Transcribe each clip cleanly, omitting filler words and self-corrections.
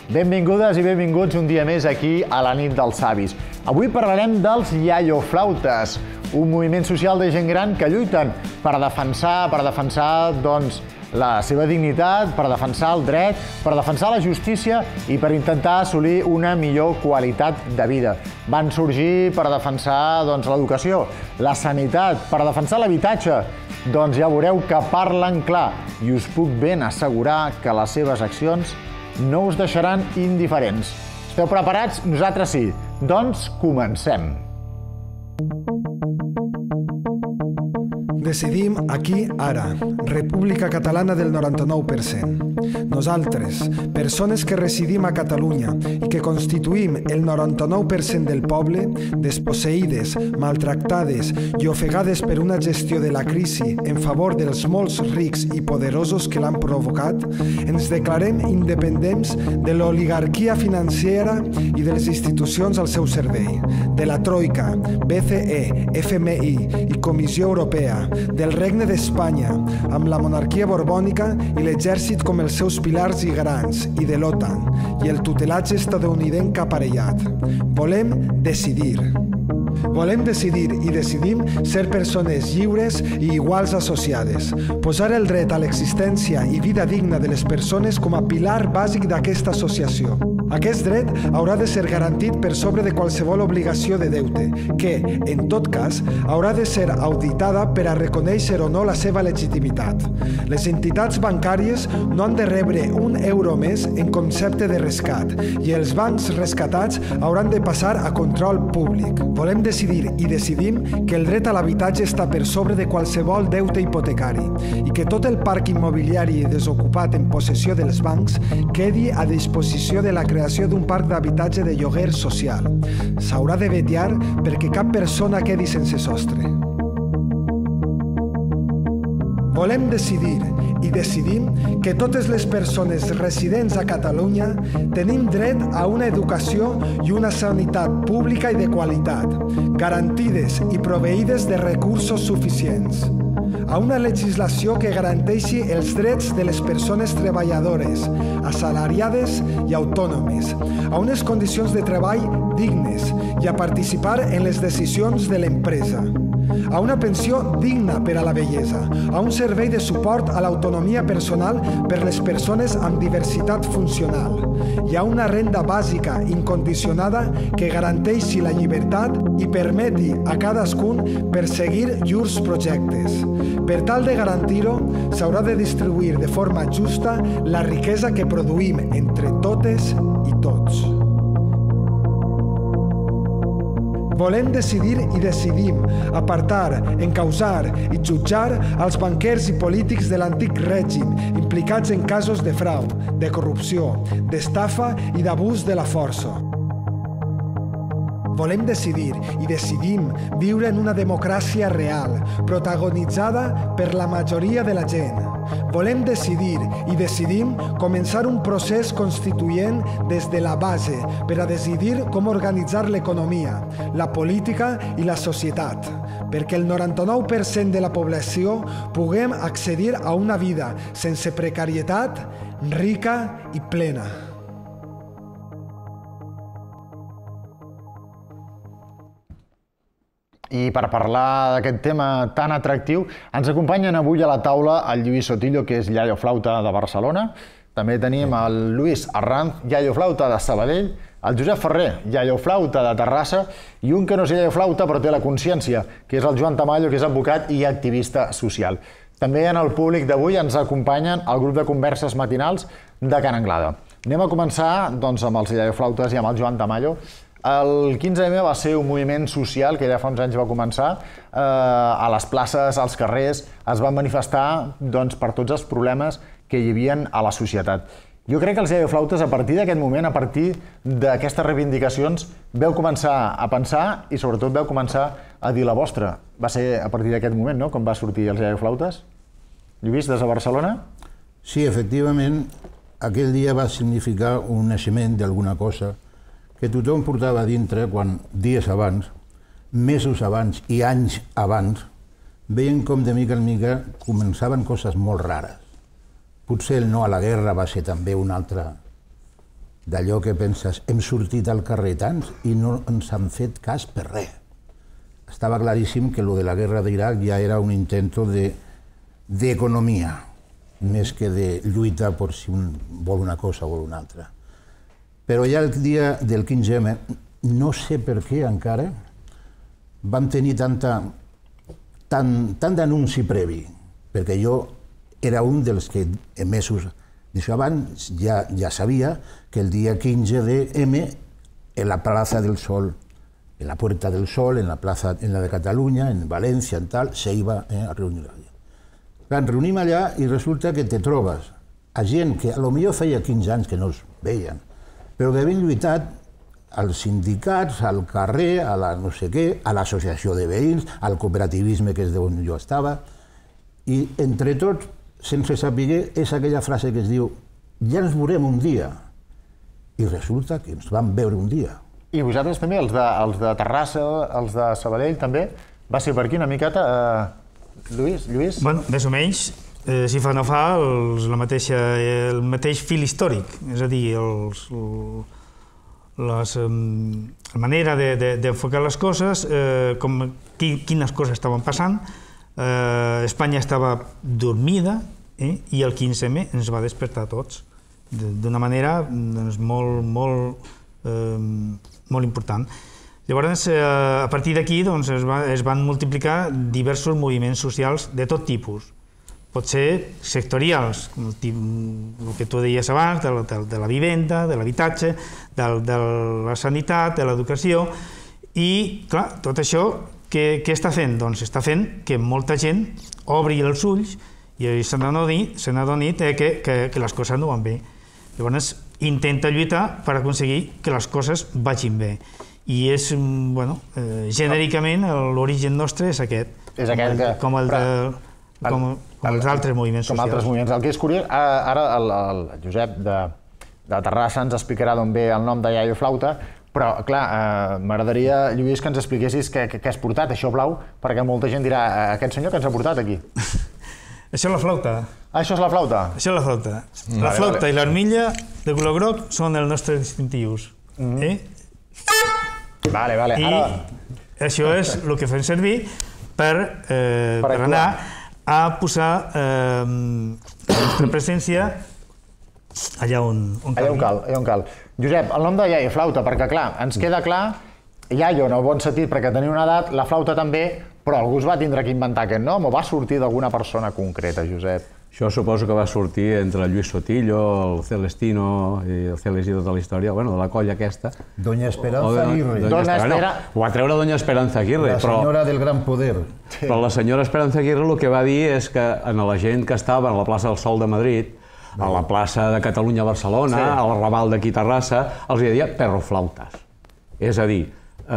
Benvingudes i benvinguts un dia més aquí a la nit dels savis. Avui parlarem dels iaioflautes, un moviment social de gent gran que lluiten per defensar la seva dignitat, per defensar el dret, per defensar la justícia i per intentar assolir una millor qualitat de vida. Van sorgir per defensar l'educació, la sanitat, per defensar l'habitatge. Doncs ja veureu que parlen clar i us puc ben assegurar que les seves accions no us deixaran indiferents. Esteu preparats? Nosaltres sí. Doncs comencem. Decidim aquí, ara. República Catalana del 99%. Nosaltres, persones que residim a Catalunya i que constituïm el 99% del poble, desposseïdes, maltractades i ofegades per una gestió de la crisi en favor dels molts rics i poderosos que l'han provocat, ens declarem independents de l'oligarquia financera i de les institucions al seu servei, de la Troika, BCE, FMI i Comissió Europea, del Regne d'Espanya, amb la monarquia borbònica i l'exèrcit com els seus pilars i garants, i de l'OTAN, i el tutelatge estatunidenc aparellat. Volem decidir. Volem decidir i decidim ser persones lliures i iguals associades. Posar el dret a l'existència i vida digna de les persones com a pilar bàsic d'aquesta associació. Aquest dret haurà de ser garantit per sobre de qualsevol obligació de deute, que, en tot cas, haurà de ser auditada per a reconèixer o no la seva legitimitat. Les entitats bancàries no han de rebre €1 més en concepte de rescat i els bancs rescatats hauran de passar a control públic. Volem decidir i decidim que el dret a l'habitatge està per sobre de qualsevol deute hipotecari i que tot el parc immobiliari desocupat en possessió dels bancs quedi a disposició de la creació d'un parc d'habitatge de lloguer social. S'haurà de vetllar perquè cap persona quedi sense sostre. Volem decidir i decidim que totes les persones residents a Catalunya tenim dret a una educació i una sanitat pública i de qualitat, garantides i proveïdes de recursos suficients, a una legislació que garanteixi els drets de les persones treballadores, assalariades i autònomes, a unes condicions de treball dignes i a participar en les decisions de l'empresa, a una pensió digna per a la vellesa, a un servei de suport a l'autonomia personal per les persones amb diversitat funcional i a una renda bàsica incondicionada que garanteixi la llibertat i permeti a cadascun perseguir llurs projectes. Per tal de garantir-ho, s'haurà de distribuir de forma justa la riquesa que produïm entre totes i tots. Volem decidir i decidim apartar, encausar i jutjar els banquers i polítics de l'antic règim implicats en casos de frau, de corrupció, d'estafa i d'abús de la força. Volem decidir i decidim viure en una democràcia real, protagonitzada per la majoria de la gent. Volem decidir i decidim començar un procés constituent des de la base per a decidir com organitzar l'economia, la política i la societat, perquè el 99% de la població puguem accedir a una vida sense precarietat, rica i plena. I per parlar d'aquest tema tan atractiu, ens acompanyen avui a la taula el Lluís Sotillo, que és iaioflauta de Barcelona. També tenim el Luis Arranz, iaioflauta de Sabadell, el Josep Ferrer, iaioflauta de Terrassa, i un que no és iaioflauta però té la consciència, que és el Joan Tamayo, que és advocat i activista social. També en el públic d'avui ens acompanyen el grup de converses matinals de Can Anglada. Anem a començar amb els iaioflautes i amb el Joan Tamayo. El 15M va ser un moviment social que ja fa uns anys va començar. A les places, als carrers, es van manifestar per tots els problemes que hi havia a la societat. Jo crec que els iaioflautes, a partir d'aquest moment, a partir d'aquestes reivindicacions, vau començar a pensar i sobretot vau començar a dir la vostra. Va ser a partir d'aquest moment, no?, com va sortir els iaioflautes? Lluís, des de Barcelona? Sí, efectivament, aquell dia va significar un naixement d'alguna cosa que tothom portava dintre quan, dies abans, mesos abans i anys abans, veien com de mica en mica començaven coses molt rares. Potser el no a la guerra va ser també un altre d'allò que penses, hem sortit al carrer tants i no ens han fet cas per res. Estava claríssim que lo de la guerra d'Iraq ja era un intento d'economia, més que de lluita per si un vol una cosa o vol una altra. Però ja el dia del 15M, no sé per què encara, vam tenir tant d'anunci previ, perquè jo era un dels que mesos d'això abans ja sabia que el dia 15 de M en la Plaza del Sol, en la Puerta del Sol, en la de Catalunya, en València, en tal, se iba a reunir allà. Ens reunim allà i resulta que te trobes a gent que potser feia 15 anys que no es veien, però que havien lluitat als sindicats, al carrer, a la no sé què, a l'associació de veïns, al cooperativisme, que és d'on jo estava, i entre tots, sense saber, és aquella frase que es diu ja ens veurem un dia, i resulta que ens vam veure un dia. I vosaltres també, els de Terrassa, els de Sabadell també, va ser per aquí una miqueta, Lluís? Bueno, més o menys, si fa no fa, el mateix fil històric, és a dir, la manera d'enfocar les coses, quines coses estaven passant. Espanya estava dormida i el 15M ens va despertar a tots d'una manera molt important. Llavors, a partir d'aquí es van multiplicar diversos moviments socials de tot tipus. Pot ser sectorials, el que tu deies abans, de la vivenda, de l'habitatge, de la sanitat, de l'educació, i, clar, tot això què està fent? Doncs està fent que molta gent obri els ulls i se n'adoni que les coses no van bé. Llavors, intenta lluitar per aconseguir que les coses vagin bé. I és, genèricament, l'origen nostre és aquest. És aquest que... Com els altres moviments socials. Com altres moviments. El que és curiós, ara el Josep de Terrassa ens explicarà d'on ve el nom de iaio flauta, però, clar, m'agradaria, Lluís, que ens expliquessis què has portat, això blau, perquè molta gent dirà, aquest senyor que ens ha portat aquí? Això és la flauta. Això és la flauta? Això és la flauta. La flauta i l'armilla de color groc són els nostres distintius. Vale. I això és el que fem servir per anar a posar la nostra presència allà on cal. Josep, el nom de iaio flauta, perquè clar, ens queda clar, iaio en el bon sentit perquè tenia una edat, la flauta també, però algú es va tindre que inventar aquest nom o va sortir d'alguna persona concreta, Josep? Això suposo que va sortir entre el Lluís Sotillo, el Celestino i el Celes i tota la història, de la colla aquesta. Doña Esperanza Aguirre. Ho va treure Doña Esperanza Aguirre. La senyora del gran poder. Però la senyora Esperanza Aguirre el que va dir és que a la gent que estava a la plaça del Sol de Madrid, a la plaça de Catalunya a Barcelona, a la Raval d'aquí Terrassa, els deia perroflautes. És a dir,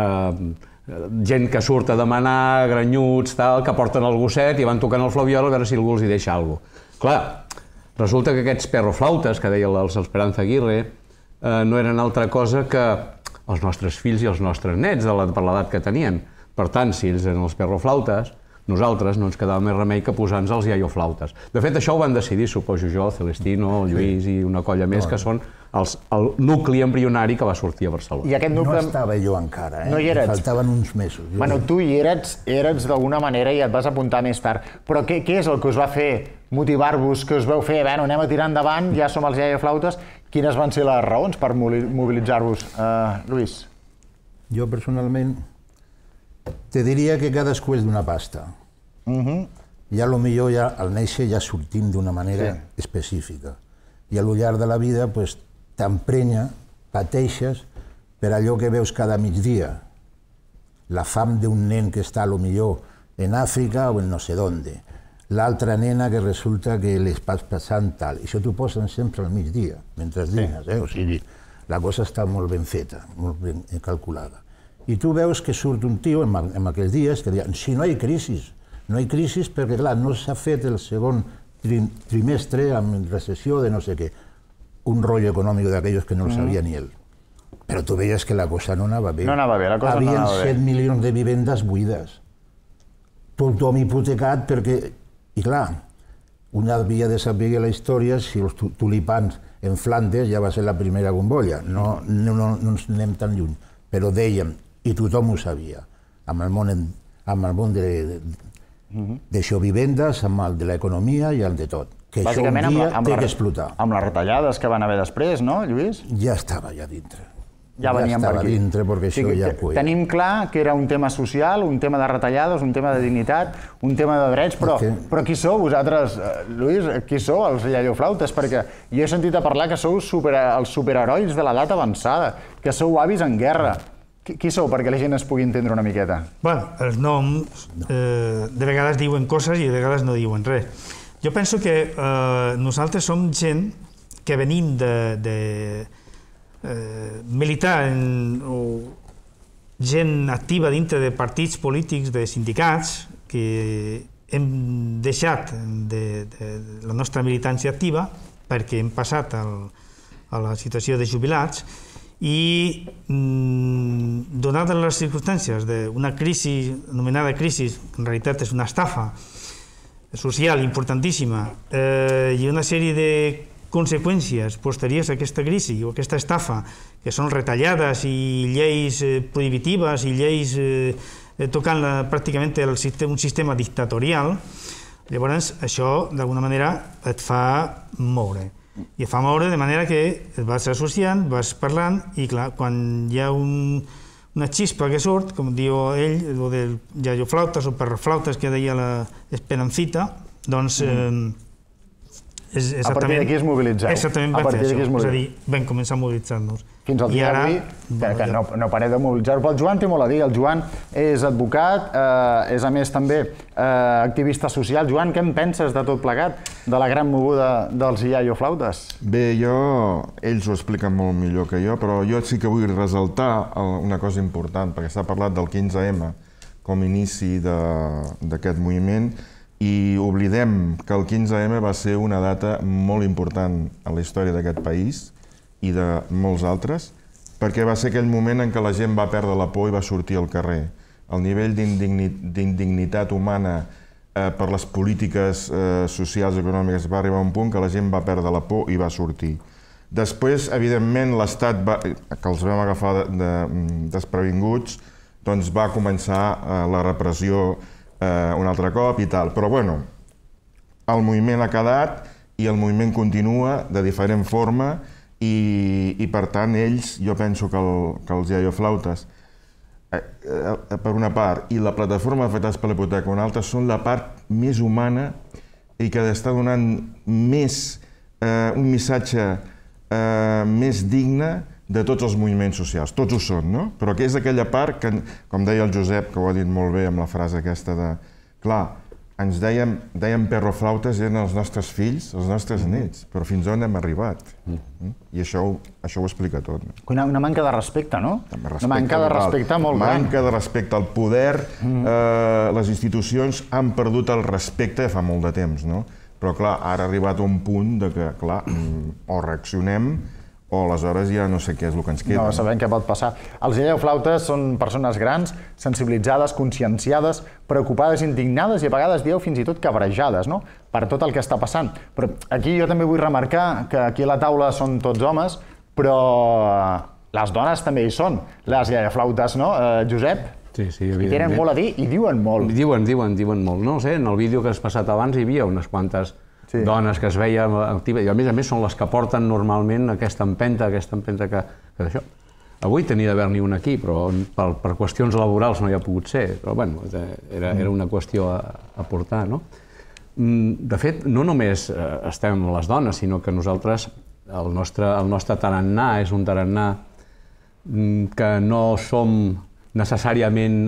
gent que surt a demanar, granyuts, que porten el gosset i van tocant el flabiol a veure si algú els hi deixa alguna cosa. Clar, resulta que aquests perroflautes, que deia l'Esperanza Aguirre, no eren altra cosa que els nostres fills i els nostres nets per l'edat que tenien. Per tant, si ells eren els perroflautes, nosaltres no ens quedava més remei que posar-nos els iaioflautes. De fet, això ho van decidir, suposo jo, Celestino, el Lluís i una colla més, que són el nucli embrionari que va sortir a Barcelona. I aquest nucli... No estava jo encara, No hi eres. Faltaven uns mesos. Bueno, tu hi eres d'alguna manera i et vas apuntar més tard. Però què és el que us va fer motivar-vos, que us veu fer, bueno, anem a tirar endavant, ja som els iaioflautes? Quines van ser les raons per mobilitzar-vos, Lluís? Jo, personalment, te diria que cadascú és d'una pasta. Ja potser al néixer ja sortim d'una manera específica. I a lo llarg de la vida t'emprenya, pateixes per allò que veus cada migdia. La fam d'un nen que està potser en Àfrica o en no sé d'on. L'altra nena que resulta que l'estàs passant tal. I això t'ho posen sempre al migdia, mentre dines. O sigui, la cosa està molt ben feta, molt ben calculada. I tu veus que surt un tio en aquells dies que diuen si no hi ha crisi. No hi ha crisi perquè, clar, no s'ha fet el segon trimestre amb recessió de no sé què. Un rotllo econòmic d'aquells que no el sabia ni ell. Però tu veies que la cosa no anava bé. No anava bé, la cosa no anava bé. Havien 7 milions de vivendes buides. Tothom hipotecat perquè... I clar, un havia de saber la història si els tulipans En Flandes ja va ser la primera bombolla, no ens anem tan lluny, però dèiem, i tothom ho sabia, amb el món d'això vivendes, amb el de l'economia i el de tot, que això un dia té que explotar. Amb les retallades que van haver després, no, Lluís? Ja estava allà dintre. Ja veníem per aquí. Dintre perquè això ja cuia. Tenim clar que era un tema social, un tema de retallades, un tema de dignitat, un tema de drets, però qui sou vosaltres, Lluís? Qui sou els iaioflautes? Perquè jo he sentit a parlar que sou els superherois de l'edat avançada, que sou avis en guerra. Qui sou perquè la gent es pugui entendre una miqueta? Bé, els noms de vegades diuen coses i de vegades no diuen res. Jo penso que nosaltres som gent que venim de militar o gent activa dintre de partits polítics, de sindicats, que hem deixat de la nostra militància activa perquè hem passat a la situació de jubilats i, donades les circumstàncies d'una crisi, anomenada crisi, que en realitat és una estafa social importantíssima, i una sèrie de conseqüències posteriors a aquesta crisi o aquesta estafa, que són retallades i lleis prohibitives i lleis tocant pràcticament un sistema dictatorial, llavors això d'alguna manera et fa moure. I et fa moure de manera que et vas associant, vas parlant i clar, quan hi ha una xispa que surt, com diu ell, el del iaioflautes o perroflautes que deia l'Esperancita, doncs a partir d'aquí es mobilitzeu. Exactament, vam fer això. És a dir, vam començar a mobilitzar-nos. Fins al dia d'avui, que no pareu de mobilitzar-vos. Però el Joan té molt a dir. El Joan és advocat, és a més també activista social. Joan, què en penses de tot plegat, de la gran moguda dels iaioflautes? Bé, ells ho expliquen molt millor que jo, però jo sí que vull ressaltar una cosa important, perquè s'ha parlat del 15M com a inici d'aquest moviment, i oblidem que el 15M va ser una data molt important a la història d'aquest país i de molts altres, perquè va ser aquell moment en què la gent va perdre la por i va sortir al carrer. El nivell d'indignitat humana per les polítiques socials i econòmiques va arribar a un punt que la gent va perdre la por i va sortir. Després, evidentment, l'Estat, que els vam agafar desprevinguts, doncs va començar la repressió un altre cop i tal. Però, bueno, el moviment ha quedat i el moviment continua de diferent forma i per tant, ells, jo penso que els iaioflautes, per una part, i la plataforma d'afectats per la hipoteca, una altra, són la part més humana i que està donant un missatge més digne de tots els moviments socials. Tots ho són, no? Però que és aquella part que, com deia el Josep, que ho ha dit molt bé amb la frase aquesta de... Clar, ens dèiem perroflautes, eren els nostres fills, els nostres nets, però fins on hem arribat? I això ho explica tot. Una manca de respecte, no? Una manca de respecte molt gran. Manca de respecte al poder. Les institucions han perdut el respecte fa molt de temps, no? Però, clar, ara ha arribat un punt que, clar, o reaccionem o aleshores ja no sé què és el que ens queda. No sabem què pot passar. Els iaioflautes són persones grans, sensibilitzades, conscienciades, preocupades, indignades i a vegades dieu fins i tot cabrejades, no? Per tot el que està passant. Però aquí jo també vull remarcar que aquí a la taula són tots homes, però les dones també hi són, les iaioflautes, no, Josep? Sí, evidentment. I tenen molt a dir i diuen molt. Diuen molt. No sé, en el vídeo que has passat abans hi havia unes quantes dones que es veien actives, i a més són les que porten normalment aquesta empenta que d'això. Avui tenia d'haver-n'hi un aquí, però per qüestions laborals no hi ha pogut ser, però bueno, era una qüestió a portar, no? De fet, no només estem les dones, sinó que nosaltres, el nostre tarannà és un tarannà que no som necessàriament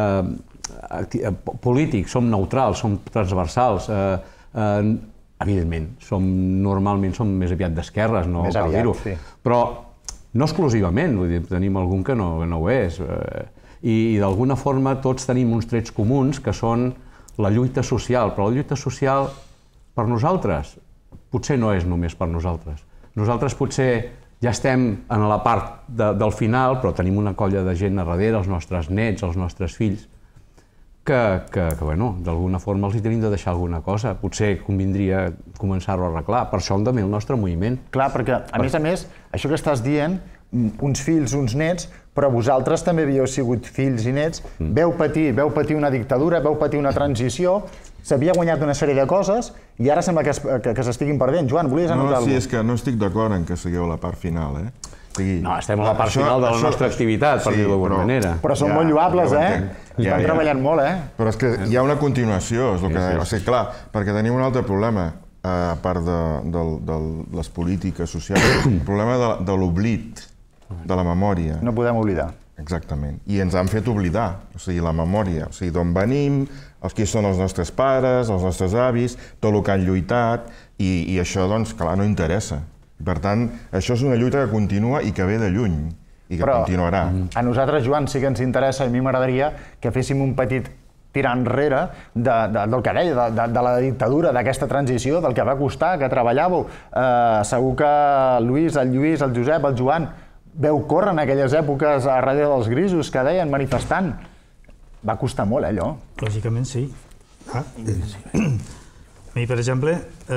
polítics, som neutrals, som transversals, evidentment, normalment som més aviat d'esquerres, no cal dir-ho, però no exclusivament, vull dir, tenim algun que no ho és, i d'alguna forma tots tenim uns trets comuns que són la lluita social, però la lluita social per nosaltres potser no és només per nosaltres. Nosaltres potser ja estem en la part del final, però tenim una colla de gent a darrere, els nostres nets, els nostres fills, bueno, d'alguna forma els hi tenim de deixar alguna cosa. Potser convindria començar-ho a arreglar. Per això hem de fer el nostre moviment. Clar, perquè, a més, això que estàs dient, uns fills, uns nets, però vosaltres també havíeu sigut fills i nets, veu patir una dictadura, veu patir una transició, s'havia guanyat una sèrie de coses i ara sembla que s'estiguin perdent. Joan, volies anotar alguna cosa? Sí, és que no estic d'acord en que sigueu la part final, No, estem a la part final de la nostra activitat, per dir-ho d'alguna manera. Però són molt lloables, Estan treballant molt, Però és que hi ha una continuació, és el que deia. O sigui, clar, perquè tenim un altre problema, a part de les polítiques socials, el problema de l'oblit, de la memòria. No podem oblidar. Exactament. I ens han fet oblidar, o sigui, la memòria, o sigui, d'on venim, qui són els nostres pares, els nostres avis, tot el que han lluitat, i això, doncs, clar, no interessa. Per tant, això és una lluita que continua i que ve de lluny, i que continuarà. A nosaltres, Joan, sí que ens interessa, i a mi m'agradaria que féssim un petit tirar enrere del que deia, de la dictadura, d'aquesta transició, del que va costar, que treballàveu. Segur que el Lluís, el Josep, el Joan, veu córrer en aquelles èpoques a darrere dels grisos que deien manifestant. Va costar molt, allò. Lògicament, sí. A mi, per exemple,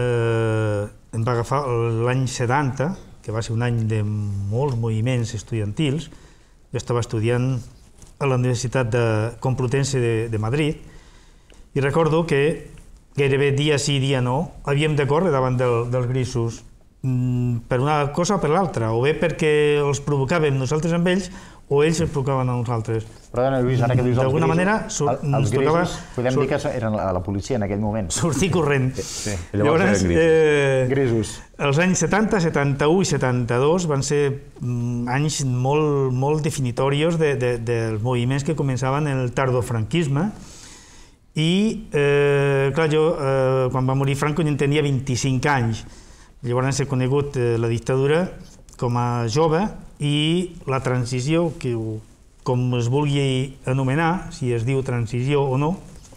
em va agafar l'any 70, que va ser un any de molts moviments estudiantils. Jo estava estudiant a la Universitat Complutense de Madrid i recordo que gairebé dia sí, dia no, havíem de córrer davant dels grisos per una cosa o per l'altra, o bé perquè els provocàvem nosaltres amb ells o ells ens provocaven a nosaltres. Perdona, Lluís, ara que dius d'alguna manera els grisos, podem dir que eren la policia en aquell moment. Sortir corrent. Llavors, grisos. Els anys 70, 71 i 72 van ser anys molt definitoris dels moviments que començaven en el tardofranquisme i, clar, jo, quan va morir Franco, en tenia 25 anys. Llavors he conegut la dictadura com a jove i la transició, com es vulgui anomenar, si es diu transició o no,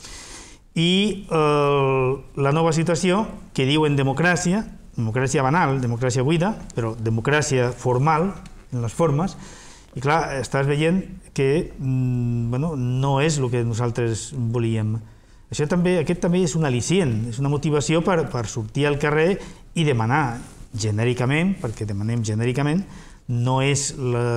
i la nova situació que diuen democràcia banal, democràcia buida, però democràcia formal, en les formes, i clar, estàs veient que no és el que nosaltres volíem. Aquest també és un al·licient, és una motivació per sortir al carrer i demanar genèricament, perquè demanem genèricament, no és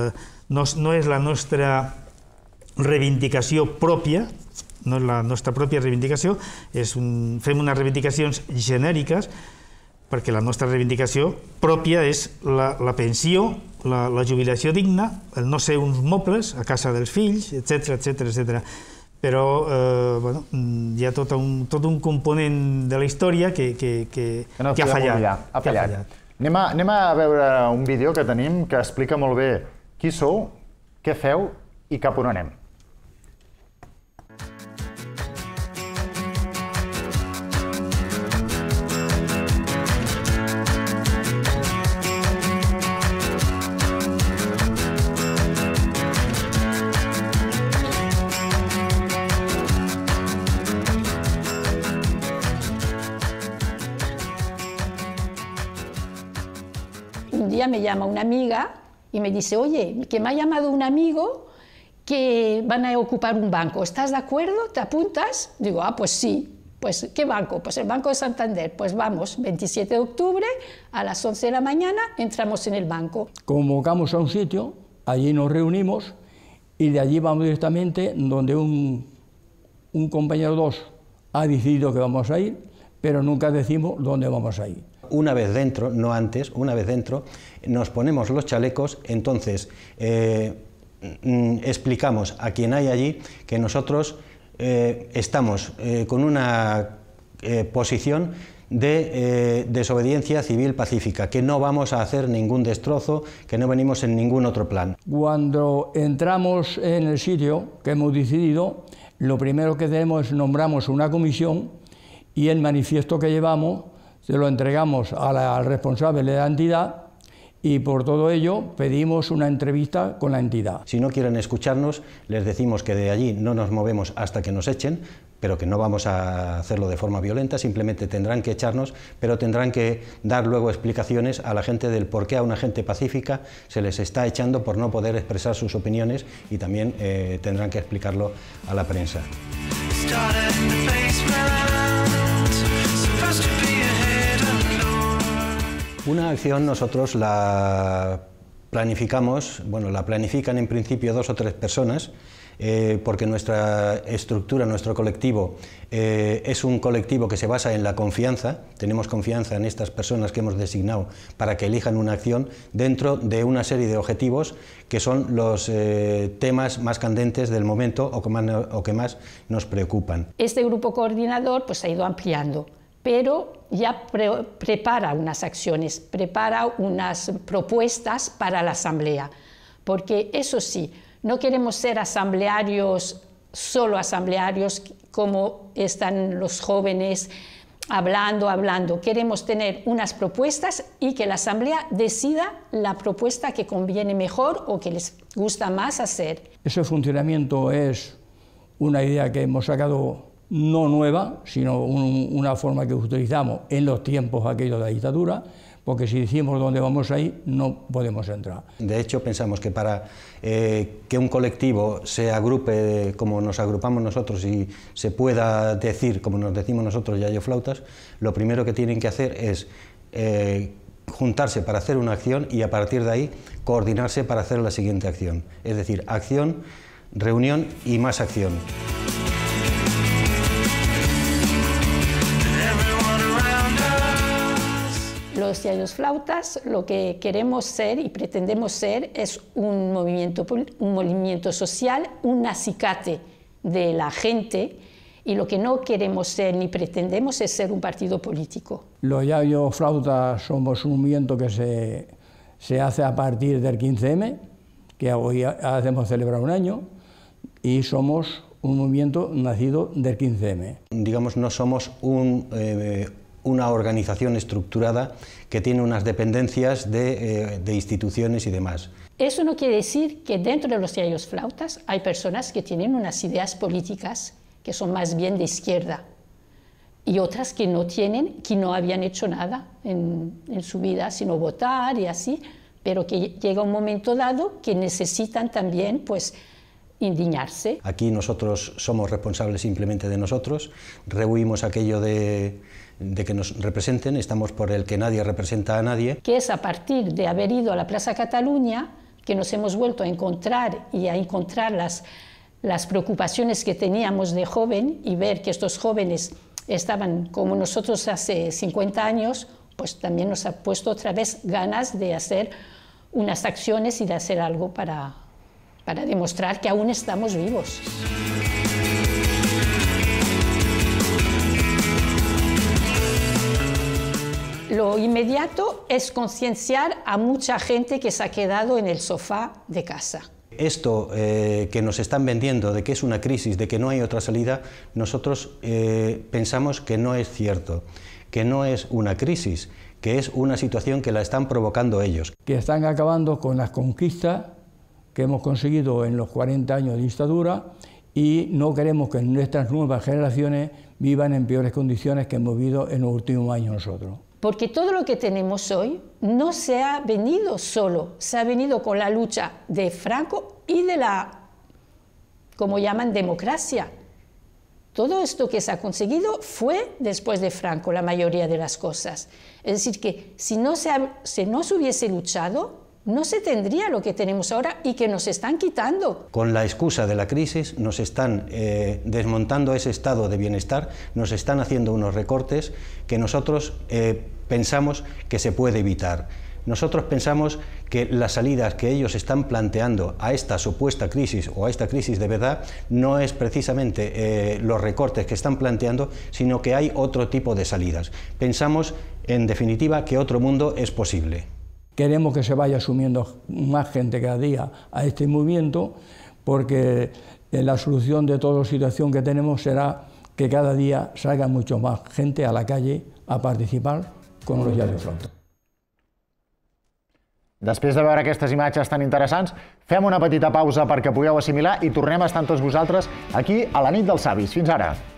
la nostra reivindicació pròpia, no és la nostra pròpia reivindicació, fem unes reivindicacions genèriques, perquè la nostra reivindicació pròpia és la pensió, la jubilació digna, el no ser uns mobles a casa dels fills, etc. Però hi ha tot un component de la història que ha fallat. Anem a veure un vídeo que tenim que explica molt bé qui sou, què feu i cap on anem. Un día me llama una amiga y me dice, oye, que me ha llamado un amigo que van a ocupar un banco, ¿estás de acuerdo? ¿Te apuntas? Digo, pues sí. Pues, ¿qué banco? Pues el Banco de Santander. Pues vamos, 27 de octubre, a las 11 de la mañana, entramos en el banco. Convocamos a un sitio, allí nos reunimos y de allí vamos directamente donde un compañero 2 ha decidido que vamos a ir, pero nunca decimos dónde vamos a ir. Una vez dentro, no antes, una vez dentro, nos ponemos los chalecos, entonces explicamos a quien hay allí que nosotros estamos con una posición de desobediencia civil pacífica, que no vamos a hacer ningún destrozo, que no venimos en ningún otro plan. Cuando entramos en el sitio que hemos decidido, lo primero que hacemos es nombramos una comisión y el manifiesto que llevamos se lo entregamos al responsable de la entidad y por todo ello pedimos una entrevista con la entidad. Si no quieren escucharnos, les decimos que de allí no nos movemos hasta que nos echen, pero que no vamos a hacerlo de forma violenta, simplemente tendrán que echarnos, pero tendrán que dar luego explicaciones a la gente del por qué a una gente pacífica se les está echando por no poder expresar sus opiniones y también tendrán que explicarlo a la prensa. Una acción nosotros la planificamos, bueno, la planifican en principio 2 o 3 personas, porque nuestra estructura, nuestro colectivo, es un colectivo que se basa en la confianza. Tenemos confianza en estas personas que hemos designado para que elijan una acción dentro de una serie de objetivos que son los temas más candentes del momento o que más nos preocupan. Este grupo coordinador pues, ha ido ampliando, pero ya prepara unas acciones, prepara unas propuestas para la asamblea, porque eso sí, no queremos ser asamblearios, solo asamblearios, como están los jóvenes hablando. Queremos tener unas propuestas y que la asamblea decida la propuesta que conviene mejor o que les gusta más hacer. Ese funcionamiento es una idea que hemos sacado no nueva, sino una forma que utilizamos en los tiempos aquellos de la dictadura, porque si decimos dónde vamos a ir, no podemos entrar. De hecho, pensamos que para que un colectivo se agrupe como nos agrupamos nosotros y se pueda decir, como nos decimos nosotros, yayoflautas, lo primero que tienen que hacer es juntarse para hacer una acción y a partir de ahí coordinarse para hacer la siguiente acción. Es decir, acción, reunión y más acción. Los yayoflautas lo que queremos ser y pretendemos ser es un movimiento social, un acicate de la gente, y lo que no queremos ser ni pretendemos es ser un partido político. Los yayoflautas somos un movimiento que se hace a partir del 15M, que hoy hacemos celebrar un año, y somos un movimiento nacido del 15M. Digamos, no somos una organización estructurada que tiene unas dependencias de instituciones y demás. Eso no quiere decir que dentro de los yayoflautas hay personas que tienen unas ideas políticas que son más bien de izquierda y otras que no tienen, que no habían hecho nada en su vida, sino votar y así, pero que llega un momento dado que necesitan también pues, indignarse. Aquí nosotros somos responsables simplemente de nosotros, rehuimos aquello de que nos representen, estamos por el que nadie representa a nadie. Que es a partir de haber ido a la Plaza Cataluña que nos hemos vuelto a encontrar y a encontrar las preocupaciones que teníamos de joven y ver que estos jóvenes estaban como nosotros hace 50 años, pues también nos ha puesto otra vez ganas de hacer unas acciones y de hacer algo para demostrar que aún estamos vivos. Lo inmediato es concienciar a mucha gente que se ha quedado en el sofá de casa. Esto que nos están vendiendo de que es una crisis, de que no hay otra salida, nosotros pensamos que no es cierto, que no es una crisis, que es una situación que la están provocando ellos. Que están acabando con las conquistas que hemos conseguido en los 40 años de dictadura y no queremos que nuestras nuevas generaciones vivan en peores condiciones que hemos vivido en los últimos años nosotros. Porque todo lo que tenemos hoy no se ha venido solo, se ha venido con la lucha de Franco y de la, como llaman, democracia. Todo esto que se ha conseguido fue después de Franco, la mayoría de las cosas. Es decir, que si no se hubiese luchado, no se tendría lo que tenemos ahora y que nos están quitando. Con la excusa de la crisis nos están desmontando ese estado de bienestar, nos están haciendo unos recortes que nosotros pensamos que se puede evitar. Nosotros pensamos que las salidas que ellos están planteando a esta supuesta crisis o a esta crisis de verdad no es precisamente los recortes que están planteando, sino que hay otro tipo de salidas. Pensamos, en definitiva, que otro mundo es posible. Queremos que se vaya asumiendo más gente cada día a este movimiento, porque la solución de toda la situación que tenemos será que cada día salga mucho más gente a la calle a participar con los yayoflautas. Després de veure aquestes imatges tan interessants, fem una petita pausa perquè pugueu assimilar i tornem a estar amb tots vosaltres aquí a la nit dels savis. Fins ara!